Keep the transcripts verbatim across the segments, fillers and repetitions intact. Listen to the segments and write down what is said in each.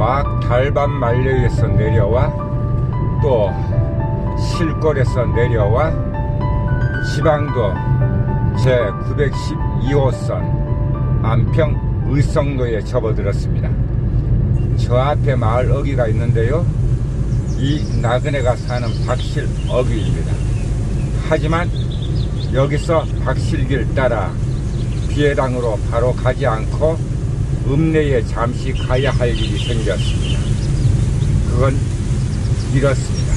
막 달밤 말려에서 내려와 또 실골에서 내려와 지방도 제구백십이 호선 안평 의성로에 접어들었습니다. 저 앞에 마을 어귀가 있는데요, 이 나그네가 사는 박실 어귀입니다. 하지만 여기서 박실길 따라 비해당으로 바로 가지 않고 읍내에 잠시 가야 할 일이 생겼습니다. 그건 이렇습니다.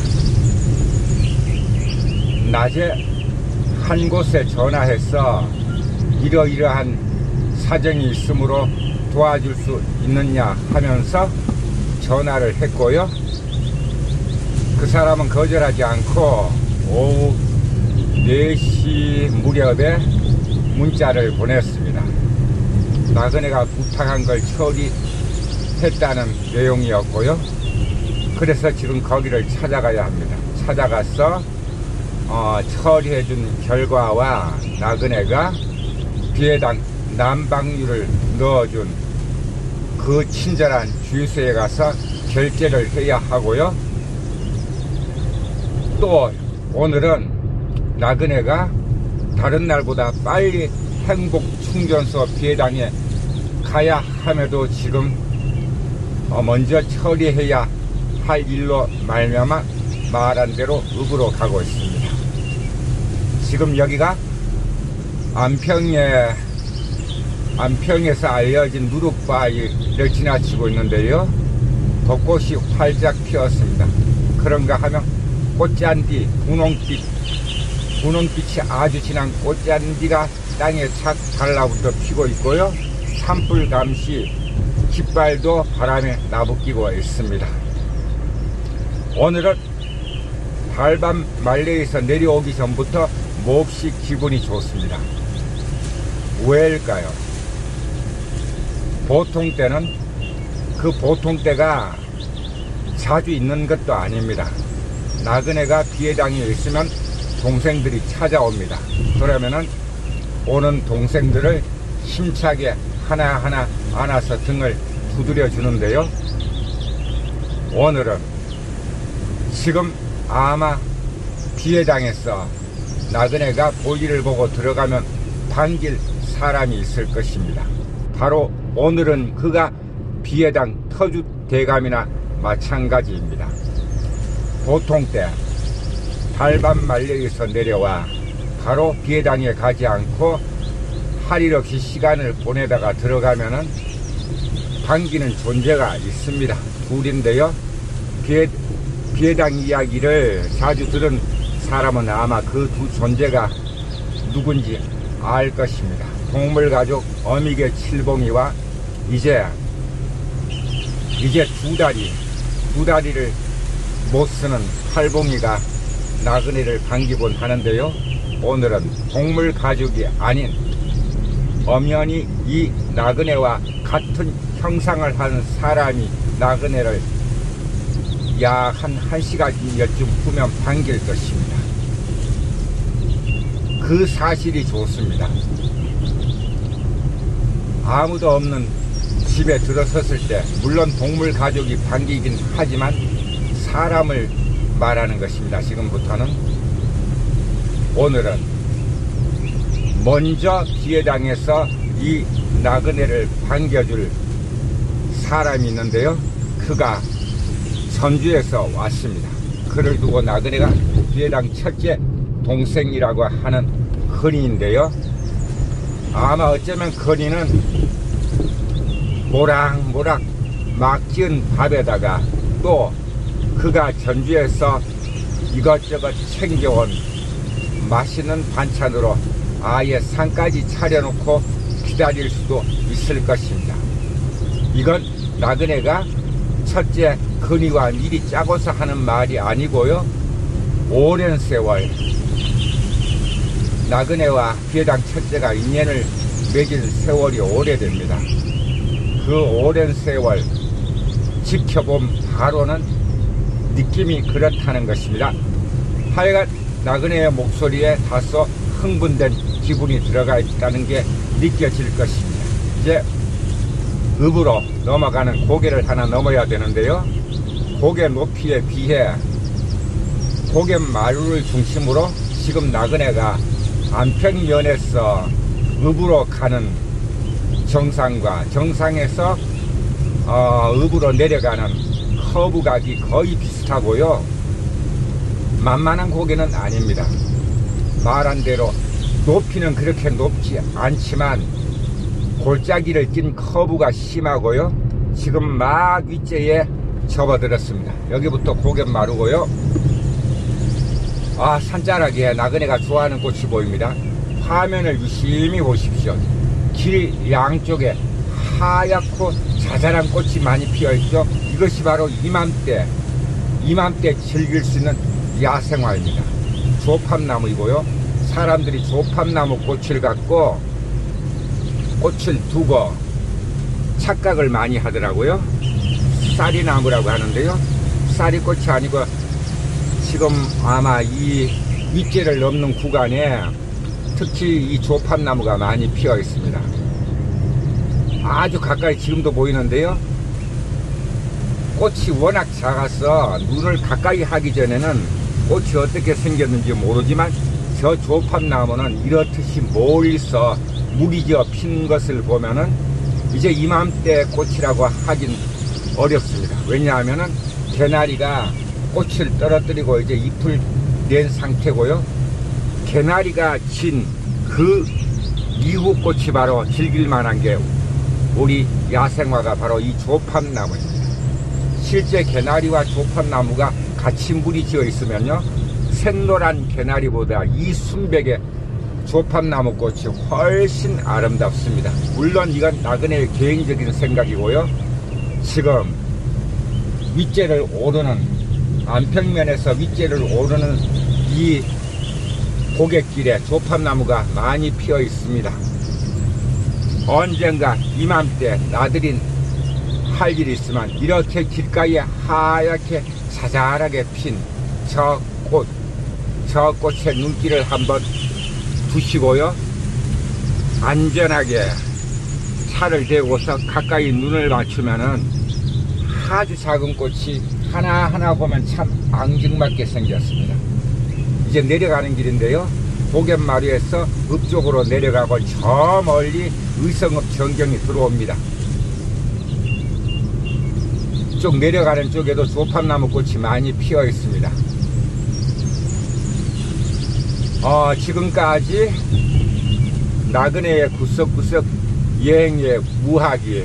낮에 한 곳에 전화해서 이러이러한 사정이 있으므로 도와줄 수 있느냐 하면서 전화를 했고요, 그 사람은 거절하지 않고 오후 네 시 무렵에 문자를 보냈습니다. 나그네가 부탁한 걸 처리했다는 내용이었고요. 그래서 지금 거기를 찾아가야 합니다. 찾아가서 어, 처리해준 결과와 나그네가 비해당 난방유를 넣어준 그 친절한 주유소에 가서 결제를 해야 하고요. 또 오늘은 나그네가 다른 날보다 빨리 행복충전소 비해당에 가야 함에도 지금 먼저 처리해야 할 일로 말미암아 말한 대로 읍으로 가고 있습니다. 지금 여기가 안평에 안평에서 알려진 누룩바위를 지나치고 있는데요, 벚꽃이 활짝 피었습니다. 그런가 하면 꽃잔디, 분홍빛, 분홍빛이 아주 진한 꽃잔디가 땅에 착 달라붙어 피고 있고요, 산불감시 깃발도 바람에 나부끼고 있습니다. 오늘은 달밤 말레에서 내려오기 전부터 몹시 기분이 좋습니다. 왜일까요? 보통 때는 그 보통 때가 자주 있는 것도 아닙니다. 나그네가 비해당에 있으면 동생들이 찾아옵니다. 그러면은 오는 동생들을 힘차게 하나하나 안아서 등을 두드려 주는데요, 오늘은 지금 아마 비해당에서 나그네가 볼일을 보고 들어가면 반길 사람이 있을 것입니다. 바로 오늘은 그가 비해당 터주 대감이나 마찬가지입니다. 보통 때 달밤 말레에서 내려와 바로 비해당에 가지 않고 할 일 없이 시간을 보내다가 들어가면은 반기는 존재가 있습니다. 둘인데요, 비해, 비해당 이야기를 자주 들은 사람은 아마 그 두 존재가 누군지 알 것입니다. 동물가족 어미개 칠봉이와 이제 이제 두 다리 두 다리를 못 쓰는 팔봉이가 나그네를 반기곤 하는데요, 오늘은 동물가족이 아닌 엄연히 이 나그네와 같은 형상을 한 사람이 나그네를 약 한 한 시간여쯤 후면 반길 것입니다. 그 사실이 좋습니다. 아무도 없는 집에 들어섰을 때 물론 동물 가족이 반기긴 하지만 사람을 말하는 것입니다. 지금부터는 오늘은 먼저 비해당해서 이 나그네를 반겨줄 사람이 있는데요, 그가 전주에서 왔습니다. 그를 두고 나그네가 비해당 첫째 동생이라고 하는 건이인데요, 아마 어쩌면 건이는 모락모락 막 지은 밥에다가 또 그가 전주에서 이것저것 챙겨온 맛있는 반찬으로 아예 상까지 차려놓고 기다릴 수도 있을 것입니다. 이건 나그네가 첫째 건이와 미리 짜고서 하는 말이 아니고요, 오랜 세월 나그네와 비해당 첫째가 인연을 맺은 세월이 오래됩니다. 그 오랜 세월 지켜본 바로는 느낌이 그렇다는 것입니다. 하여간 나그네의 목소리에 다소 흥분된 기분이 들어가 있다는 게 느껴질 것입니다. 이제 읍으로 넘어가는 고개를 하나 넘어야 되는데요. 고개 높이에 비해 고개 마루를 중심으로 지금 나그네가 안평면에서 읍으로 가는 정상과 정상에서 어, 읍으로 내려가는 커브각이 거의 비슷하고요. 만만한 고개는 아닙니다. 말한 대로 높이는 그렇게 높지 않지만 골짜기를 낀 커브가 심하고요. 지금 막 윗재에 접어들었습니다. 여기부터 고개 마루고요. 아, 산자락에 나그네가 좋아하는 꽃이 보입니다. 화면을 유심히 보십시오. 길 양쪽에 하얗고 자잘한 꽃이 많이 피어있죠. 이것이 바로 이맘때 이맘때 즐길 수 있는 야생화입니다. 조팝나무이고요. 사람들이 조팝나무 꽃을 갖고 꽃을 두고 착각을 많이 하더라고요. 쌀이나무라고 하는데요. 쌀이꽃이 아니고 지금 아마 이 윗재를 넘는 구간에 특히 이 조팝나무가 많이 피어 있습니다. 아주 가까이 지금도 보이는데요. 꽃이 워낙 작아서 눈을 가까이 하기 전에는 꽃이 어떻게 생겼는지 모르지만 저 조팝나무는 이렇듯이 멀리서 무기지어 핀 것을 보면은 이제 이맘때 꽃이라고 하긴 어렵습니다. 왜냐하면은 개나리가 꽃을 떨어뜨리고 이제 잎을 낸 상태고요. 개나리가 진 그 이후 꽃이 바로 즐길 만한 게 우리 야생화가 바로 이 조팝나무입니다. 실제 개나리와 조팝나무가 같이 물이 지어 있으면요, 샛노란 개나리보다 이 순백의 조팝나무 꽃이 훨씬 아름답습니다. 물론 이건 나그네의 개인적인 생각이고요. 지금 윗재를 오르는, 안평면에서 윗재를 오르는 이 고갯길에 조팝나무가 많이 피어 있습니다. 언젠가 이맘때 나들이 할 일이 있으면 이렇게 길가에 하얗게 자잘하게 핀 저 꽃, 저 꽃의 눈길을 한번 두시고요. 안전하게 차를 대고서 가까이 눈을 맞추면은 아주 작은 꽃이 하나하나 보면 참 앙증맞게 생겼습니다. 이제 내려가는 길인데요. 고갯마루에서 읍 쪽으로 내려가고 저 멀리 의성읍 전경이 들어옵니다. 이쪽 내려가는 쪽에도 조팝나무 꽃이 많이 피어 있습니다. 어, 지금까지 나그네의 구석구석 여행의 무하기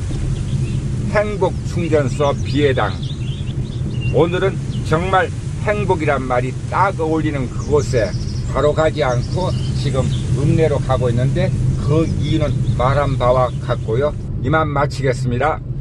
행복충전소 비해당, 오늘은 정말 행복이란 말이 딱 어울리는 그곳에 바로 가지 않고 지금 읍내로 가고 있는데 그 이유는 말한 바와 같고요. 이만 마치겠습니다.